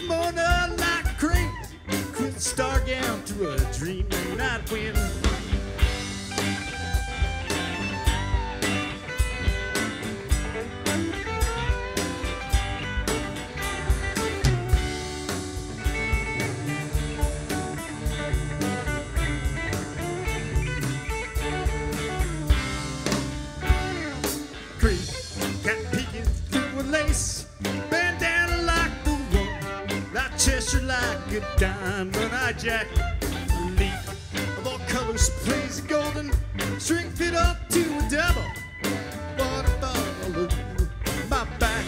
morning like a crane, quit the star gown to a dream night wind. Creek, cat peeking through a lace, bandana like the one, like Cheshire like a diamond-eyed jack. Leaf of all colors plays a golden string fit up to a double. Waterfall of my back.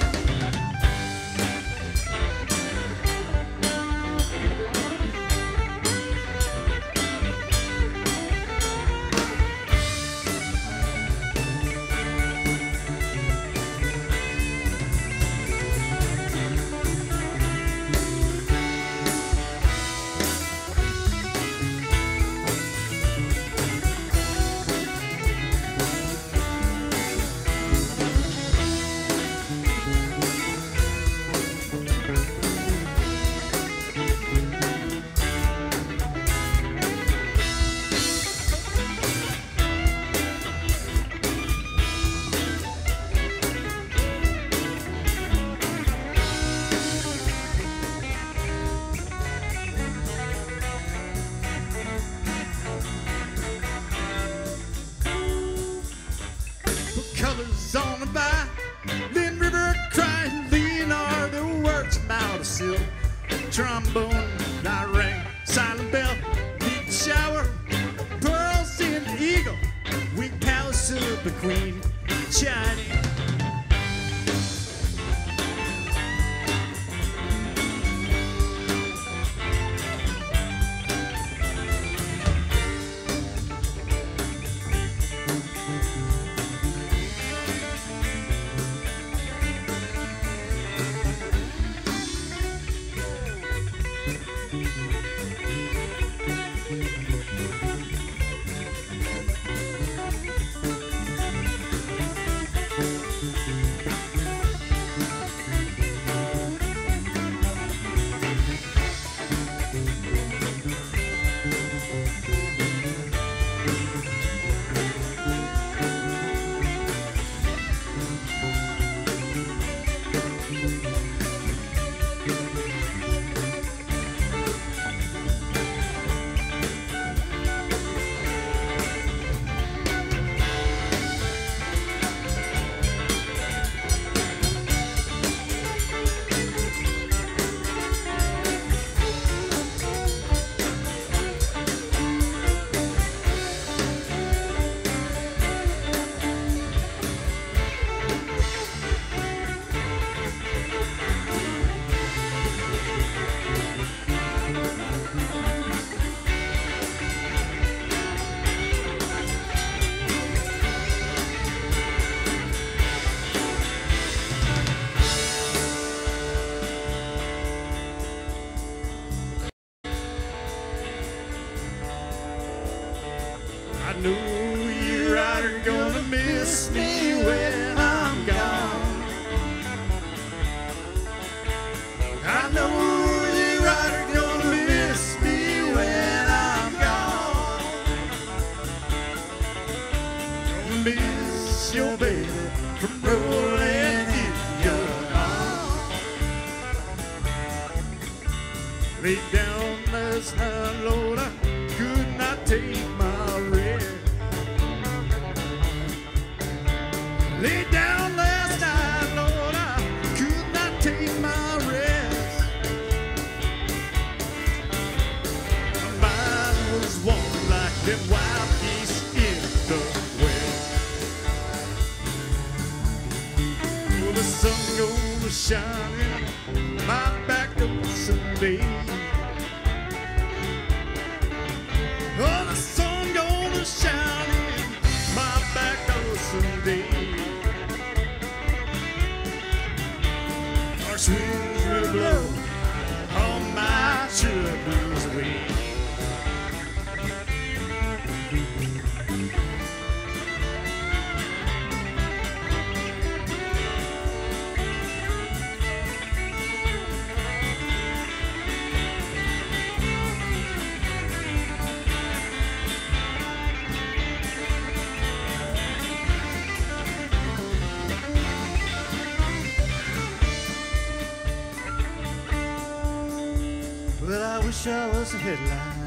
Colors on the by, Lynn River crying, Leonardo works about a silk trombone, I rang, silent bell, need the shower, pearls in the eagle, wing palace of the queen, shining. I know you are gonna miss me when I'm gone. I know you are gonna miss me when I'm gone. Gonna miss your baby from rolling in your arms. Laid down last night, Lord, I could not take my rest. Lay down last night, Lord, I could not take my rest. My mind was warm like them wild geese in the west. Well, the sun goes shining, my back goes someday. Oh, the sun gonna shine, my back goes someday. Harsh winds will blow on my troubles away. show us a headline.